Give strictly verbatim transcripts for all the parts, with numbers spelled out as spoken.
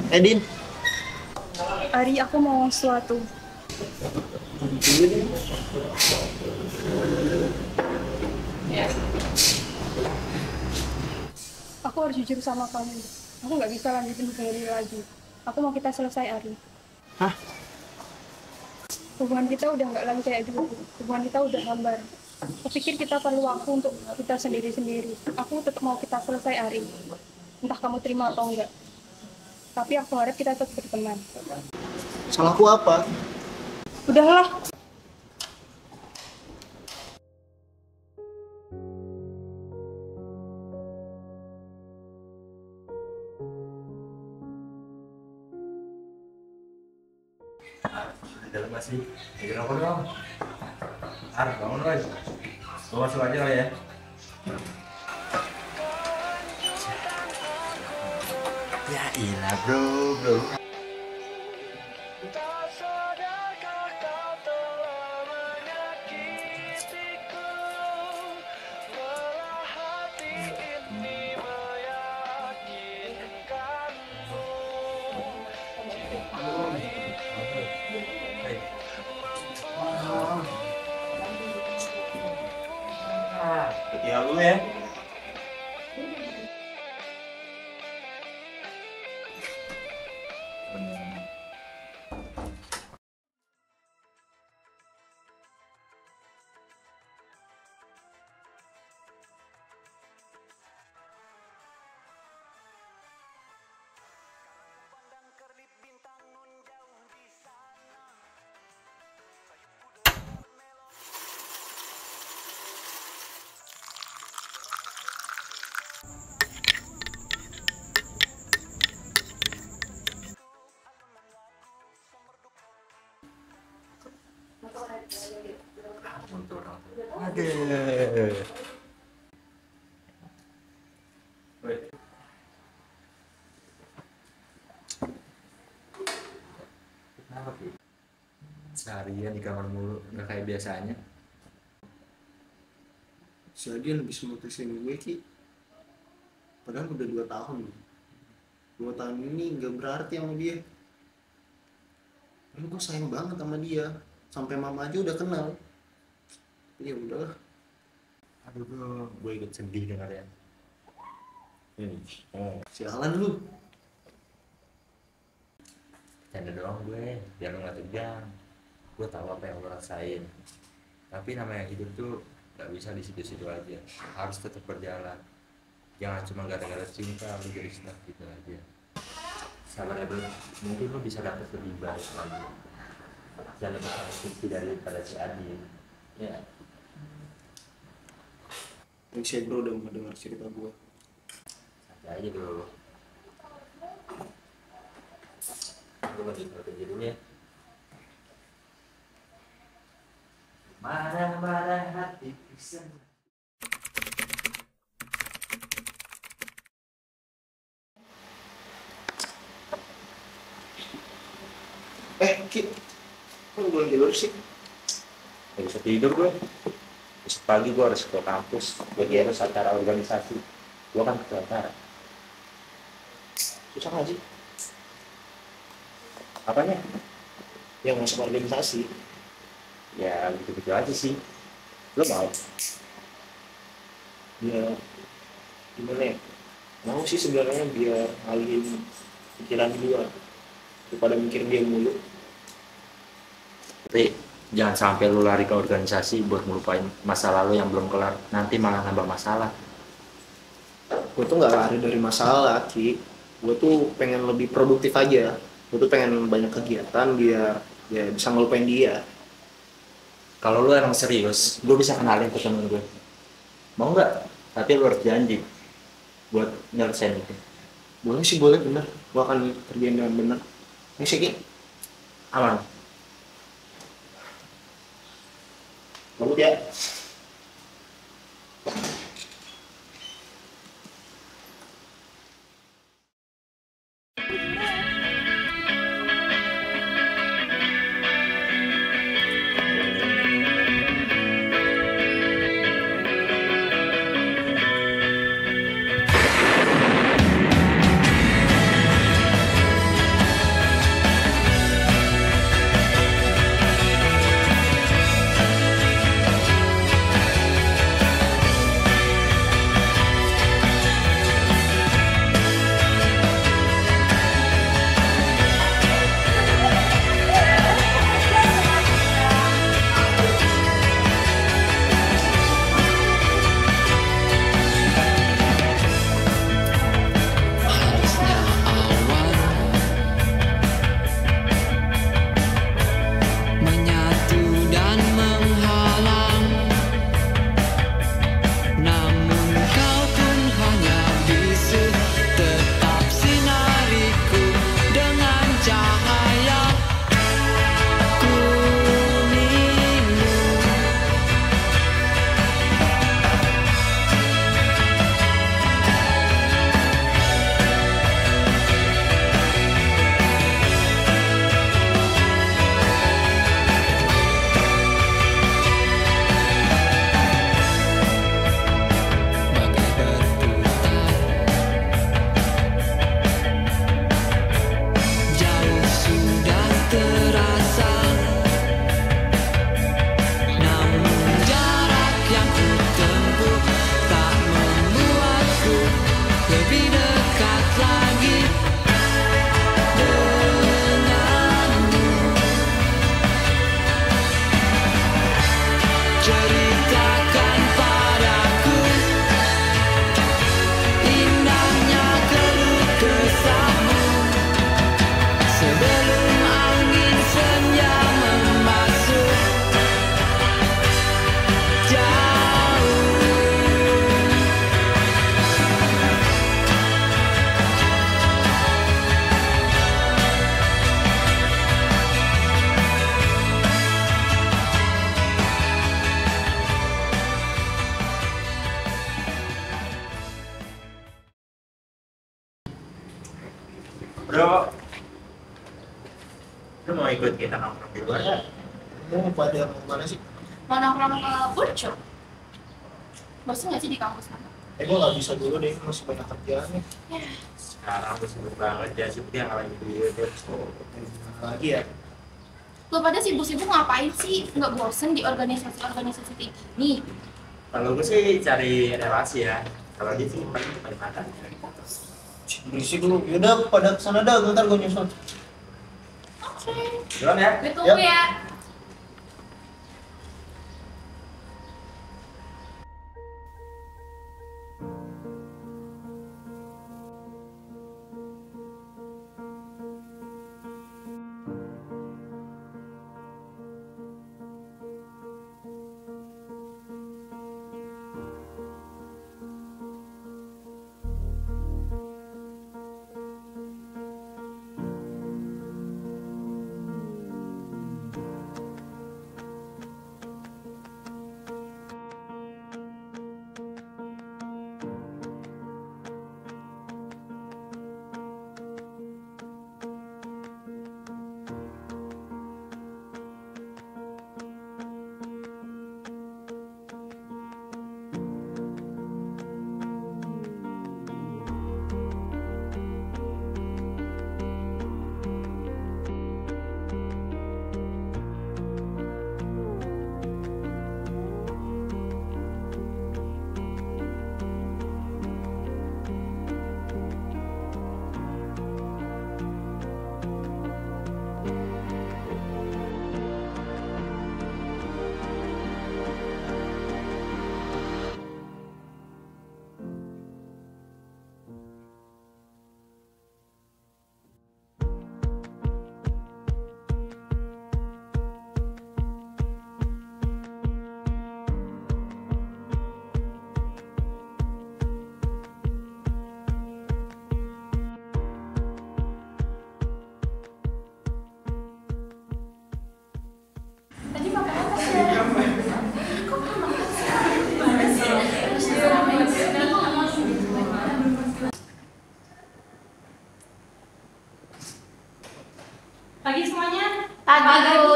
Edin. Ari, aku mau sesuatu. Aku harus jujur sama kamu. Aku nggak bisa lanjutin hubungan ini lagi. Aku mau kita selesai, Ari. Hah? Hubungan kita udah nggak lagi kayak dulu. Hubungan kita udah hambar. Aku pikir kita perlu waktu untuk kita sendiri-sendiri. Aku tetap mau kita selesai, Ari. Entah kamu terima atau enggak. Tapi aku harap kita tetap berteman. Salahku apa? Udahlah. Di dalam masih lagi rokok dong. Ar, bangun Roy. Gue masuk aja lah ya. Ya ilah bro, bro. Tinggal dulu ya. Aduh. Wait. Kenapa sih? Seharian di kamar mulu, nggak kayak biasanya. Si Adin bisa mutusin gue Ki. Padahal udah dua tahun. Dua tahun ini nggak berarti sama dia. Lalu gue sayang banget sama dia. Sampai mama aja udah kenal. Ya udahlah. Aduh bro, gue ikut sedih dengarnya. Ini, oh, Sialan lu. canda doang gue, biar lo nggak tegang. Gue tahu apa yang lo rasain. Tapi namanya hidup tuh nggak bisa di situ-situ aja. Harus tetap berjalan. Jangan cuma gara-gara cinta lo jadi stuck gitu aja. Sabar ya bro, mungkin lo bisa dapet lebih baik lagi. Dan lebih positif daripada si Adi. Ya. Thanks ya bro udah mau dengar cerita gue. Santai aja bro. Gue masih kerja dulu ya. Marah-marah hati bisa. Eh Ki, kok lu belum tidur sih? Gak bisa tidur gue. Besok pagi gue harus ke kampus. Gue harus acara organisasi. Gue kan ketua acara. Susah gak sih? Apanya? Yang masuk organisasi. Ya gitu-gitu aja sih. Lo mau? Ya gimana ya? Mau sih sebenarnya biar ngalihin pikiran gue daripada mikir dia mulu. Tapi jangan sampai lu lari ke organisasi buat ngelupain masa lalu yang belum kelar. Nanti malah nambah masalah. Gue tuh nggak lari dari masalah Ki. Gue tuh pengen lebih produktif aja. Gue tuh pengen banyak kegiatan biar ya bisa ngelupain dia. Kalau lu emang serius, gue bisa kenalin ke temen gue. Mau nggak? Tapi lu harus janji buat nyelesain itu. Boleh sih, boleh, bener. Gue akan kerjain dengan bener. Ini sih Ki. Aman. Kamu ya. Bro, lu mau ikut kita nongkrong di luar ya? Mau pada mau mana sih? Mau nongkrong ke Burjo? Bosan nggak sih di kampus sana? Eh gue nggak bisa dulu deh, masih banyak kerjaan nih. Ya, Sekarang aku sibuk banget ya, sibuk yang lagi duit. Lagi ya? lo pada sibuk-sibuk ngapain sih? Nggak bosen di organisasi-organisasi kayak gini? Kalau gue sih cari relasi ya. Kalau dia sih paling cari makan. Berisik lu. Yaudah pada kesana dah, ntar gue nyusul. Oke, Duluan ya. gue tunggu ya. Tadi makan apa sih? Kok makan Pagi semuanya. Pagi, Bu.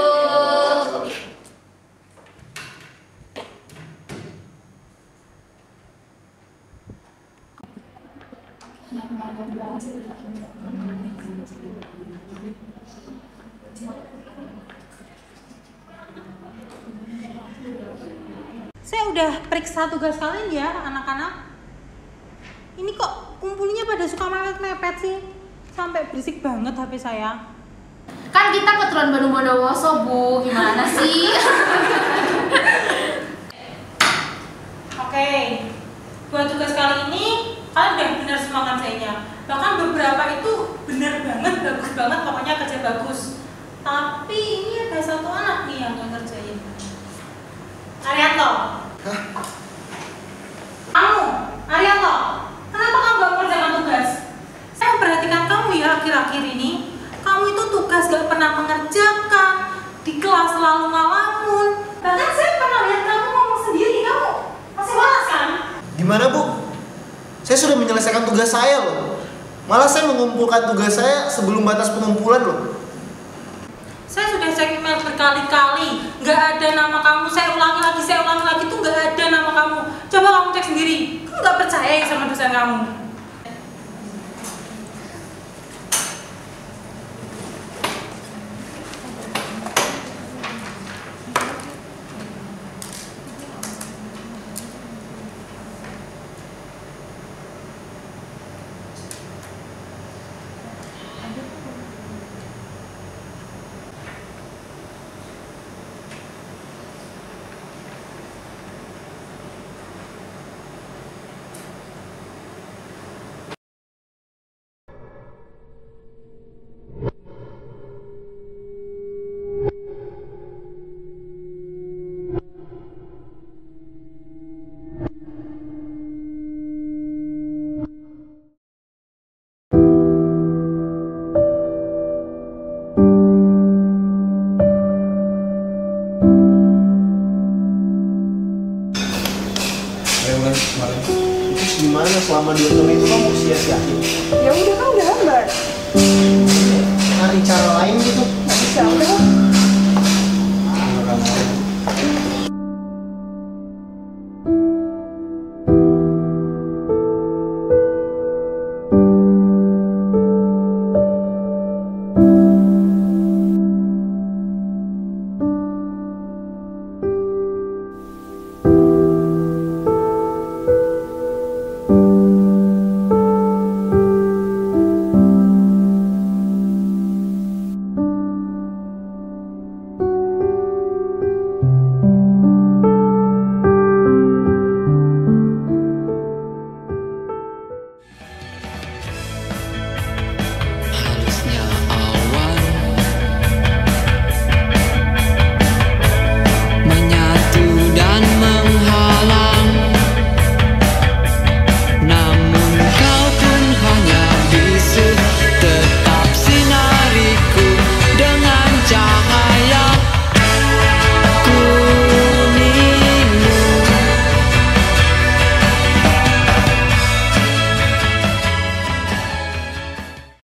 Saya udah periksa tugas kalian ya anak-anak. Ini kok kumpulnya pada suka mepet-mepet sih? Sampai berisik banget H P saya. Kan kita keturunan Bandung Bondowoso, Bu. Gimana sih? Oke, buat tugas kali ini kalian udah benar semua ngerjainnya. Bahkan beberapa itu benar banget, bagus banget, pokoknya kerja bagus. Tapi ini ada satu anak nih yang nggak ngerjain. Arianto. Hah? Kamu, Arianto, kenapa kamu gak mengerjakan tugas? Saya memperhatikan kamu ya akhir-akhir ini. Kamu itu tugas gak pernah mengerjakan, di kelas selalu ngalamun. Bahkan saya pernah lihat kamu ngomong sendiri, kamu masih malas kan? Gimana Bu? Saya sudah menyelesaikan tugas saya loh. Malah saya mengumpulkan tugas saya sebelum batas pengumpulan loh. Saya sudah cek email berkali-kali, nggak ada nama kamu. Saya ulangi lagi, saya ulangi lagi tuh nggak ada nama kamu. Coba kamu cek sendiri. Kamu nggak percaya ya sama dosen kamu? Terus gimana selama dua tahun itu kamu sia-siain? Ya udah kan udah lambat. cari cara lain gitu. Nggak bisa, udah